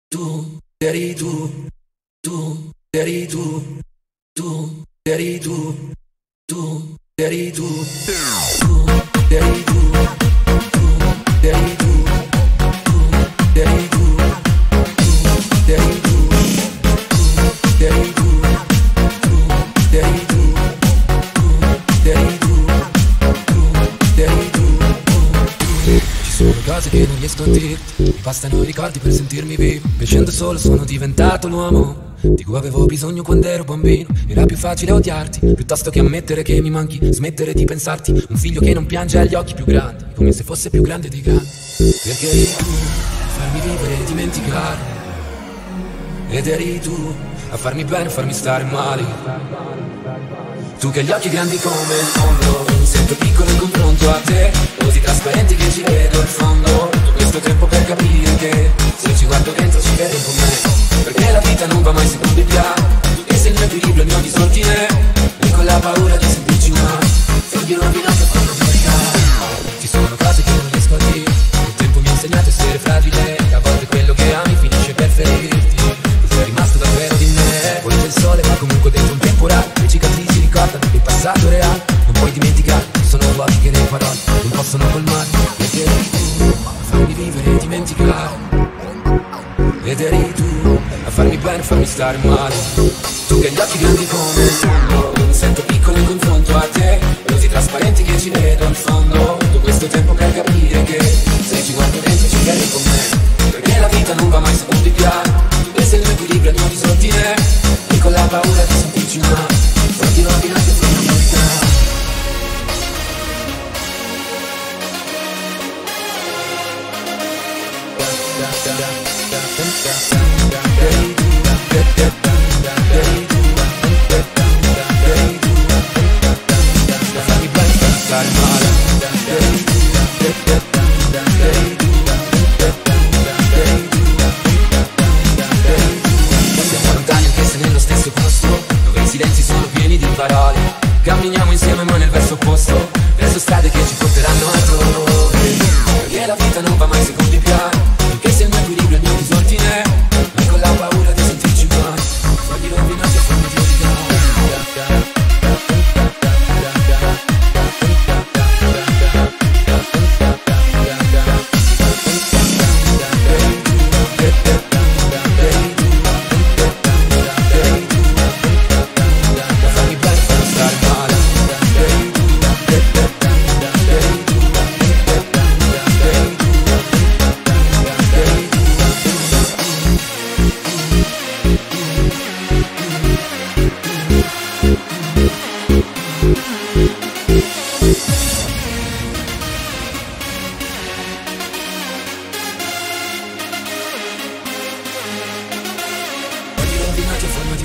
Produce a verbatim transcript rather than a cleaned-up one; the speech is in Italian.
tu, eri tu, tu, eri tu, tu, eri tu, tu, eri tu, tu, eri tu, tu, eri tu, tu, eri tu, tu, eri tu, tu, eri tu, tu, eri tu, tu, eri tu, tu, eri tu. Ci sono cose che non riesco a dirti, mi bastano i ricordi per sentirmi vivo. Crescendo solo sono diventato l'uomo di cui avevo bisogno quando ero bambino. Era più facile odiarti piuttosto che ammettere che mi manchi, smettere di pensarti. Un figlio che non piange ha gli occhi più grandi, come se fosse più grande di grandi. Perché eri tu a farmi vivere e dimenticare, ed eri tu a farmi bene e farmi stare male. Tu che hai gli occhi grandi come il mondo, mi sento piccolo in confronto a te, così trasparenti che ci vedo il fondo. Tutto questo tempo per capire che se ci guardo dentro ci vedi con me. Perché la vita non va mai secondo il piano, tu che sei il mio equilibrio, il mio disordine, e con la paura di sentirci umani, figli rovinati a farlo giudicare. Ci sono cose che non riesco a dire, il tempo mi ha insegnato a essere fragile, e a volte quello che ami finisce per ferirti. Tu sei rimasto davvero di me, poi c'è il sole ma comunque dentro un temporale. Le cicatrici ricordano che il passato è reale, non puoi dimenticare, ci sono vuoti che le parole non possono colmare. Perché eri tu a farmi vivere e dimenticare, ed eri tu a farmi bene e farmi stare male. Tu che hai gli occhi grandi come il mondo, mi sento piccolo in confronto a te, così trasparenti che ci vedo in fondo. Tutto questo tempo per capire che se ci guardo dentro ci vedi con me. Perché la vita non va mai secondo il piano, tu che sei il mio equilibrio, il mio disordine, e con la paura di sentirci umani, fatti rovinati e fatti giudicare. Siamo lontani anche se nello stesso posto, dove i silenzi sono pieni di parole. Camminiamo insieme ma nel verso opposto, verso strade che ci porteranno altrove. Perché la vita non va mai secondo i piani, perché sei il mio equilibrio, il mio disordine, e con la paura di sentirci umani, fagli rovinati e farmi giudicare. Rovinati a farmi